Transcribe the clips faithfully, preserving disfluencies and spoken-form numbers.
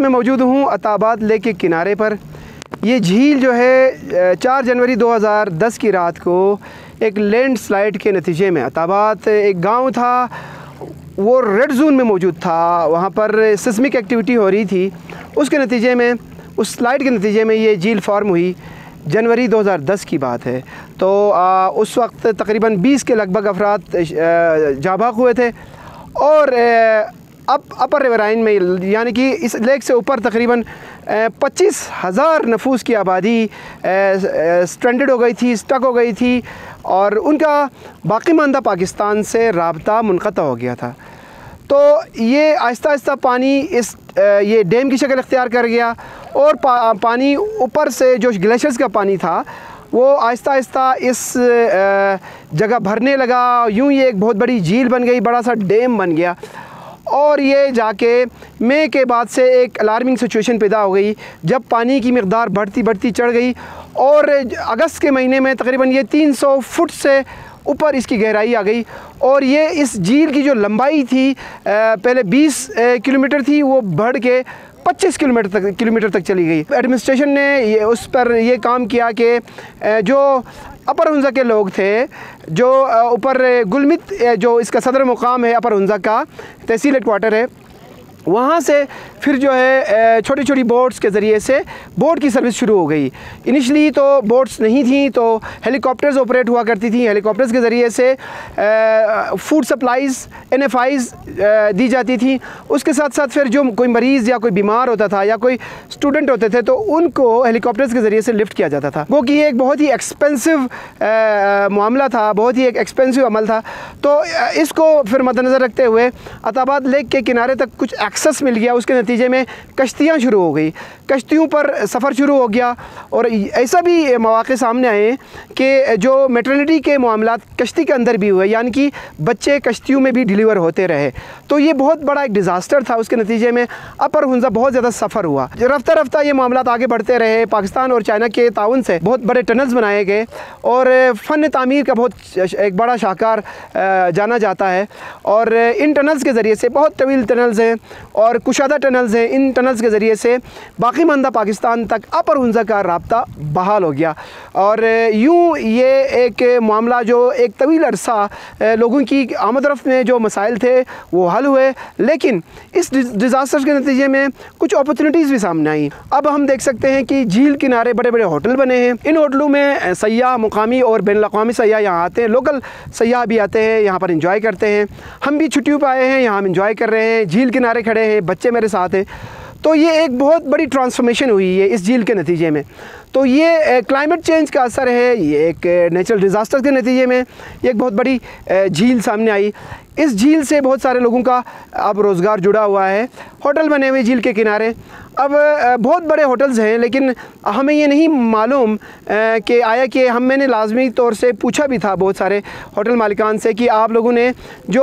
मैं मौजूद हूँ अत्ताबाद लेक के किनारे पर। ये झील जो है चार जनवरी दो हज़ार दस की रात को एक लैंडस्लाइड के नतीजे में, अत्ताबाद एक गांव था वो रेड जोन में मौजूद था, वहाँ पर सिस्मिक एक्टिविटी हो रही थी। उसके नतीजे में, उस स्लाइड के नतीजे में ये झील फॉर्म हुई। जनवरी दो हज़ार दस की बात है। तो आ, उस वक्त तकरीबन बीस के लगभग अफराद जाँ भाग हुए थे और अब अपर रिवराइन में यानी कि इस लेक से ऊपर तकरीबन पच्चीस हज़ार नफूस की आबादी स्ट्रैंडेड हो गई थी, स्टक हो गई थी और उनका बाकी मानदा पाकिस्तान से राब्ता मुनक़ता हो गया था। तो ये आहिस्ता आहिस्ता पानी इस ये डैम की शक्ल इख्तियार कर गया और पा, पानी ऊपर से जो ग्लेशियर्स का पानी था वो आहिस्ता आहिस्ता इस जगह भरने लगा। यूँ ये एक बहुत बड़ी झील बन गई, बड़ा सा डैम बन गया और ये जाके मई के बाद से एक अलार्मिंग सिचुएशन पैदा हो गई जब पानी की मिक़दार बढ़ती बढ़ती चढ़ गई और अगस्त के महीने में तकरीबन ये तीन सौ फुट से ऊपर इसकी गहराई आ गई और ये इस झील की जो लंबाई थी पहले बीस किलोमीटर थी वो बढ़ के पच्चीस किलोमीटर तक किलोमीटर तक चली गई। एडमिनिस्ट्रेशन ने ये उस पर ये काम किया कि जो अपर हुंज़ा के लोग थे, जो ऊपर गुलमित जो इसका सदर मुकाम है अपर हुंज़ा का, तहसील हेडक्वार्टर है, वहाँ से फिर जो है छोटी छोटी बोट्स के ज़रिए से बोट की सर्विस शुरू हो गई। इनिशली तो बोट्स नहीं थी तो हेलीकॉप्टर्स ऑपरेट हुआ करती थी। हेलीकॉप्टर्स के ज़रिए से food supplies, N F Is दी जाती थी। उसके साथ साथ फिर जो कोई मरीज़ या कोई बीमार होता था या कोई स्टूडेंट होते थे तो उनको हेलीकॉप्टर्स के ज़रिए से लिफ्ट किया जाता था। वो कि ये एक बहुत ही एक्सपेंसिव मामला था, बहुत ही एक एक्सपेंसिव अमल था। तो इसको फिर मद्देनज़र रखते हुए अत्ताबाद लेक के किनारे तक कुछ एक्सेस मिल गया। उसके नतीजे में कश्तियाँ शुरू हो गई, कश्तियों पर सफ़र शुरू हो गया और ऐसा भी मौक़े सामने आए कि जो मैटरनिटी के मामलात कश्ती के अंदर भी हुए, यानी कि बच्चे कश्तियों में भी डिलीवर होते रहे। तो ये बहुत बड़ा एक डिज़ास्टर था। उसके नतीजे में अपर हुंज़ा बहुत ज़्यादा सफ़र हुआ। रफ्ता रफ्ता ये मामलात आगे बढ़ते रहे। पाकिस्तान और चाइना के ताउन से बहुत बड़े टनल्स बनाए गए और फ़न तामीर का बहुत एक बड़ा शाहकार जाना जाता है और इन टनल्स के ज़रिए से, बहुत तवील टनल्स हैं और कुशादा टनल्स हैं, इन टनल्स के ज़रिए से बाकी मानदा पाकिस्तान तक अपर हुंज़ा का राब्ता बहाल हो गया। और यूँ ये एक मामला जो एक तवील अरसा लोगों की आमद रफ्त में जो मसाइल थे वो हल हुए, लेकिन इस डिज़ास्टर के नतीजे में कुछ अपॉर्चुनिटीज़ भी सामने आई। अब हम देख सकते हैं कि झील किनारे बड़े बड़े होटल बने हैं। इन होटलों में सयाह, मुकामी और बैनुल-अक़वामी सयाह यहाँ आते हैं, लोकल सयाह भी आते हैं, यहाँ पर इंजॉय करते हैं। हम भी छुट्टियों पर आए हैं, यहाँ हम इंजॉय कर रहे हैं, झील किनारे खड़े हैं, बच्चे मेरे साथ हैं। तो ये एक बहुत बड़ी ट्रांसफॉर्मेशन हुई है इस झील के नतीजे में। तो ये क्लाइमेट चेंज का असर है, ये एक नेचुरल डिज़ास्टर के नतीजे में ये एक बहुत बड़ी झील सामने आई। इस झील से बहुत सारे लोगों का अब रोज़गार जुड़ा हुआ है। होटल बने हुए झील के किनारे। अब बहुत बड़े होटल्स हैं, लेकिन हमें ये नहीं मालूम कि आया कि हम मैंने लाजमी तौर से पूछा भी था बहुत सारे होटल मालिकान से कि आप लोगों ने जो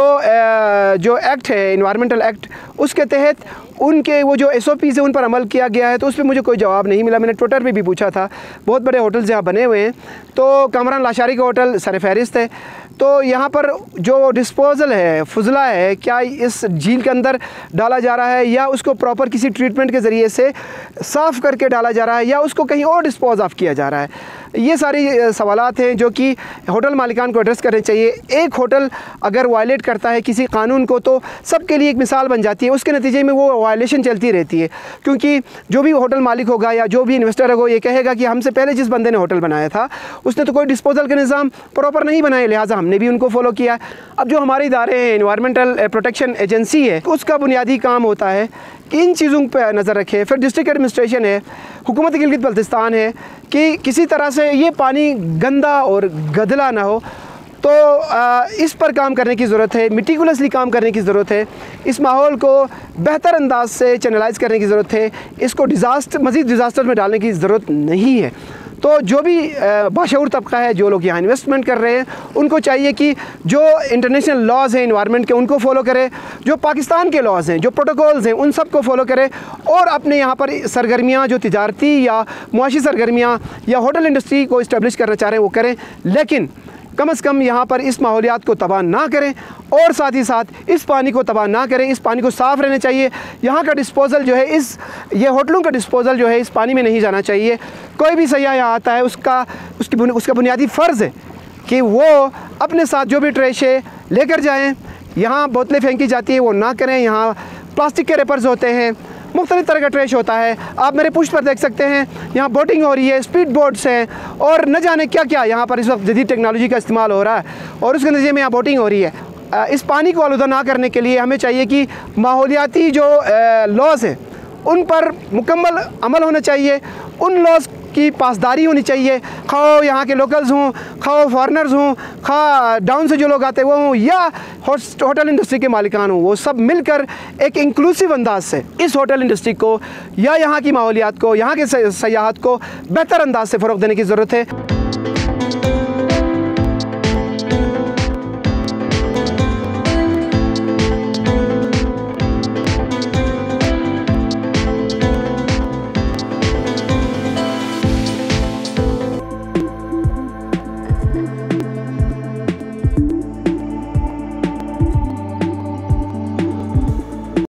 जो एक्ट है, इन्वायरमेंटल एक्ट, उसके तहत उनके वो जो एस ओ पीज़ है उन पर अमल किया गया है। तो उस पर मुझे कोई जवाब नहीं मिला। मैंने ट्विटर पे भी पूछा था। बहुत बड़े होटल्स यहाँ बने हुए हैं। तो कामरान लाशारी का होटल सर फहरिस्त है। तो यहाँ पर जो डिस्पोज़ल है, फुजला है, क्या इस झील के अंदर डाला जा रहा है या उसको प्रॉपर किसी ट्रीटमेंट के ज़रिए से साफ़ करके डाला जा रहा है या उसको कहीं और डिस्पोज ऑफ किया जा रहा है? ये सारी सवालात हैं जो कि होटल मालिकान को एड्रेस करने चाहिए। एक होटल अगर वायलेट करता है किसी कानून को तो सबके लिए एक मिसाल बन जाती है, उसके नतीजे में वो वायलेशन चलती रहती है, क्योंकि जो भी होटल मालिक होगा या जो भी इन्वेस्टर होगा ये कहेगा कि हमसे पहले जिस बंदे ने होटल बनाया था उसने तो कोई डिस्पोजल का निज़ाम प्रॉपर नहीं बनाया, लिहाजा हमने भी उनको फॉलो किया। अब जो हमारे इदारे हैं, इन्वायरमेंटल प्रोटेक्शन एजेंसी है, उसका बुनियादी काम होता है कि इन चीज़ों पर नज़र रखे। फिर डिस्ट्रिक्ट एडमिनिस्ट्रेशन है, हुकूमत गिलगित बल्तिस्तान है कि किसी तरह से ये पानी गंदा और गदला ना हो। तो आ, इस पर काम करने की ज़रूरत है, मिटिकुलसली काम करने की ज़रूरत है। इस माहौल को बेहतर अंदाज से चैनलाइज करने की ज़रूरत है। इसको डिज़ास्टर मज़ीद डिज़ास्टर में डालने की ज़रूरत नहीं है। तो जो भी बाशऊर तबका है, जो लोग यहाँ इन्वेस्टमेंट कर रहे हैं, उनको चाहिए कि जो इंटरनेशनल लॉज़ हैं इन्वायरमेंट के उनको फॉलो करें, जो पाकिस्तान के लॉज़ हैं, जो प्रोटोकॉल्स हैं, उन सब को फॉलो करें और अपने यहाँ पर सरगर्मियाँ जो तिजारती या मुआशी सरगर्मियाँ या होटल इंडस्ट्री को इस्टेब्लिश करना चाह रहे हैं वो करें। लेकिन कम अज़ कम यहाँ पर इस माहौलियात को तबाह ना करें और साथ ही साथ इस पानी को तबाह ना करें। इस पानी को साफ़ रहना चाहिए। यहाँ का डिस्पोज़ल जो है, इस ये होटलों का डिस्पोज़ल जो है इस पानी में नहीं जाना चाहिए। कोई भी सयाह यहाँ आता है उसका उसकी उसका बुनियादी फ़र्ज़ है कि वो अपने साथ जो भी ट्रैश है लेकर जाएँ। यहाँ बोतलें फेंकी जाती है वो ना करें। यहाँ प्लास्टिक के रेपर्स होते हैं, मुख्तलिफ़ तरह का ट्रैश होता है। आप मेरे पुष्ट पर देख सकते हैं, यहाँ बोटिंग हो रही है, स्पीड बोट्स हैं और न जाने क्या क्या यहाँ पर इस वक्त जदीद टेक्नोलॉजी का इस्तेमाल हो रहा है और उसके नतीजे में यहाँ बोटिंग हो रही है। इस पानी को आलूदा ना करने के लिए हमें चाहिए कि माहौलियाती जो लॉज़ हैं उन पर मुकम्मल अमल होना चाहिए। उन लॉज़ की पासदारी होनी चाहिए, खाओ यहाँ के लोकल्स हों, खाओ फॉरनर्स हों, खा डाउन से जो लोग आते हैं वो हों या होटल इंडस्ट्री के मालिकान हों, वो सब मिलकर एक इंक्लूसिव अंदाज से इस होटल इंडस्ट्री को या यहाँ की माहौलियात को, यहाँ के सयाहत को बेहतर अंदाज से फ़रोग़ देने की ज़रूरत है।